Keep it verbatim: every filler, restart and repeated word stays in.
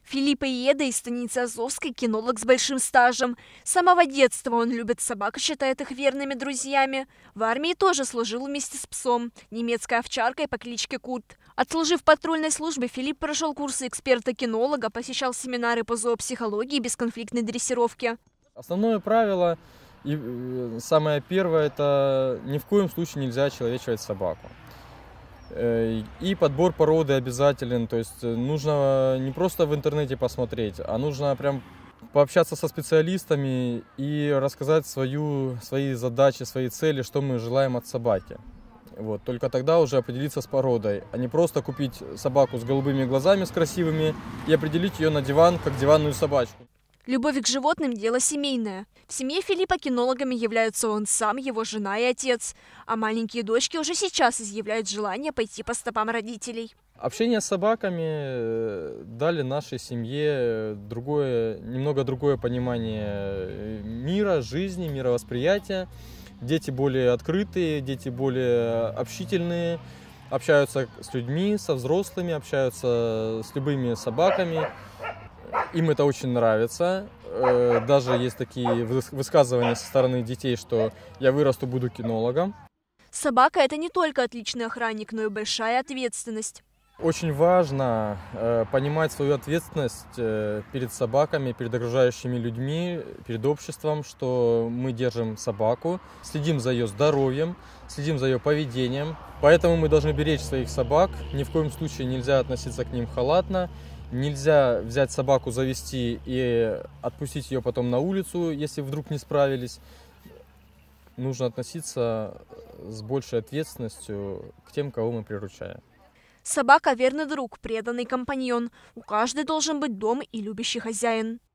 Филипп Иеда из станицы Азовской, кинолог с большим стажем. С самого детства он любит собак и считает их верными друзьями. В армии тоже служил вместе с псом, немецкой овчаркой по кличке Курт. Отслужив в патрульной службе, Филипп прошел курсы эксперта-кинолога, посещал семинары по зоопсихологии и бесконфликтной дрессировке. Основное правило, и самое первое, это ни в коем случае нельзя очеловечивать собаку. И подбор породы обязателен, то есть нужно не просто в интернете посмотреть, а нужно прям пообщаться со специалистами и рассказать свою, свои задачи, свои цели, что мы желаем от собаки. Вот. Только тогда уже определиться с породой, а не просто купить собаку с голубыми глазами, с красивыми, и определить ее на диван, как диванную собачку. Любовь к животным – дело семейное. В семье Филиппа кинологами являются он сам, его жена и отец. А маленькие дочки уже сейчас изъявляют желание пойти по стопам родителей. Общение с собаками дали нашей семье другое, немного другое понимание мира, жизни, мировосприятия. Дети более открытые, дети более общительные, общаются с людьми, со взрослыми, общаются с любыми собаками. Им это очень нравится. Даже есть такие высказывания со стороны детей, что я вырасту, буду кинологом. Собака – это не только отличный охранник, но и большая ответственность. Очень важно понимать свою ответственность перед собаками, перед окружающими людьми, перед обществом, что мы держим собаку, следим за ее здоровьем, следим за ее поведением. Поэтому мы должны беречь своих собак. Ни в коем случае нельзя относиться к ним халатно. Нельзя взять собаку, завести и отпустить ее потом на улицу, если вдруг не справились. Нужно относиться с большей ответственностью к тем, кого мы приручаем. Собака – верный друг, преданный компаньон. У каждой должен быть дом и любящий хозяин.